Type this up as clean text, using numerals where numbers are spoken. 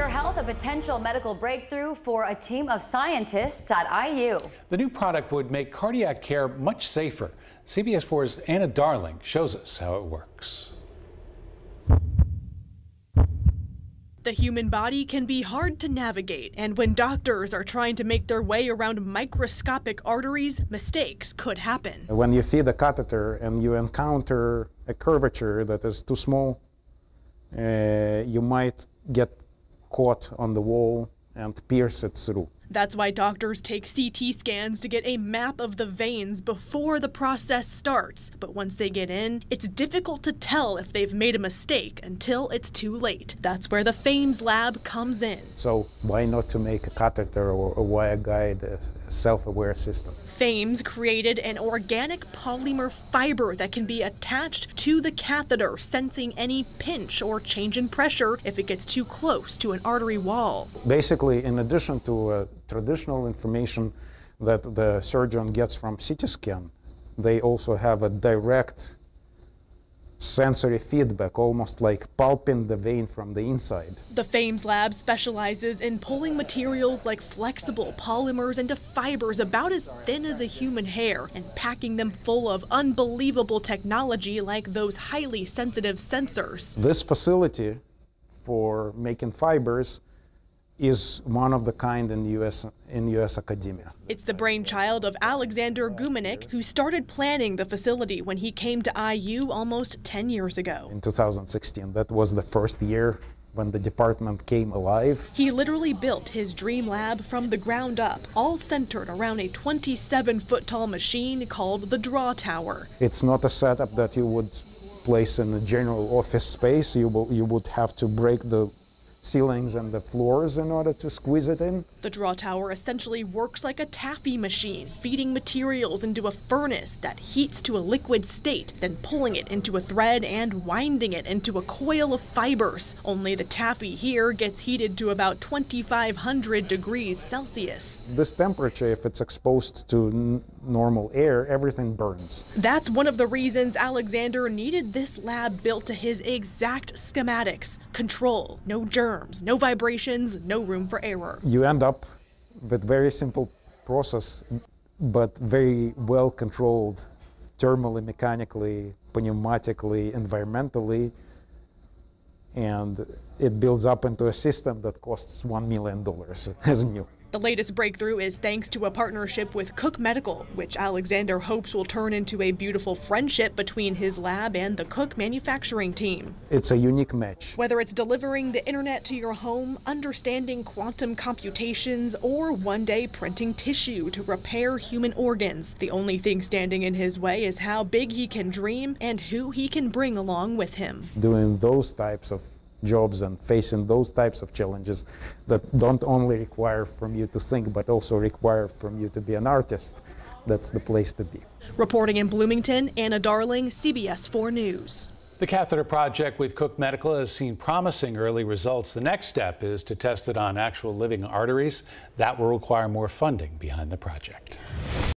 health, a potential medical breakthrough for a team of scientists at IU. The new product would make cardiac care much safer. CBS 4's Anna Darling shows us how it works. The human body can be hard to navigate, and when doctors are trying to make their way around microscopic arteries, mistakes could happen. When you feed a catheter and you encounter a curvature that is too small, you might get caught on the wall and pierce it through. That's why doctors take CT scans to get a map of the veins before the process starts. But once they get in, it's difficult to tell if they've made a mistake until it's too late. That's where the FAMES lab comes in. So why not to make a catheter or a wire guide a self-aware system? FAMES created an organic polymer fiber that can be attached to the catheter, sensing any pinch or change in pressure if it gets too close to an artery wall. Basically, in addition to traditional information that the surgeon gets from CT scan, they also have a direct sensory feedback, almost like pulping the vein from the inside. The FAMES lab specializes in pulling materials like flexible polymers into fibers about as thin as a human hair and packing them full of unbelievable technology like those highly sensitive sensors. This facility for making fibers is one of the kind in U.S. academia. It's the brainchild of Alexander Gumenik, who started planning the facility when he came to IU almost 10 years ago. In 2016, that was the first year when the department came alive. He literally built his dream lab from the ground up, all centered around a 27-foot-tall machine called the Draw Tower. It's not a setup that you would place in a general office space. You would have to break the ceilings and the floors in order to squeeze it in. The Draw Tower essentially works like a taffy machine, feeding materials into a furnace that heats to a liquid state, then pulling it into a thread and winding it into a coil of fibers. Only the taffy here gets heated to about 2,500 degrees Celsius. This temperature, if it's exposed to normal air, everything burns. That's one of the reasons Alexander needed this lab built to his exact schematics. Control, no germs, no vibrations, no room for error. You end up with very simple process, but very well controlled thermally, mechanically, pneumatically, environmentally, and it builds up into a system that costs $1 million as new. The latest breakthrough is thanks to a partnership with Cook Medical, which Alexander hopes will turn into a beautiful friendship between his lab and the Cook manufacturing team. It's a unique match. Whether it's delivering the internet to your home, understanding quantum computations, or one day printing tissue to repair human organs, the only thing standing in his way is how big he can dream and who he can bring along with him. Doing those types of jobs and facing those types of challenges that don't only require from you to think, but also require from you to be an artist, that's the place to be. Reporting in Bloomington, Anna Darling, CBS 4 News. The catheter project with Cook Medical has seen promising early results. The next step is to test it on actual living arteries. That will require more funding behind the project.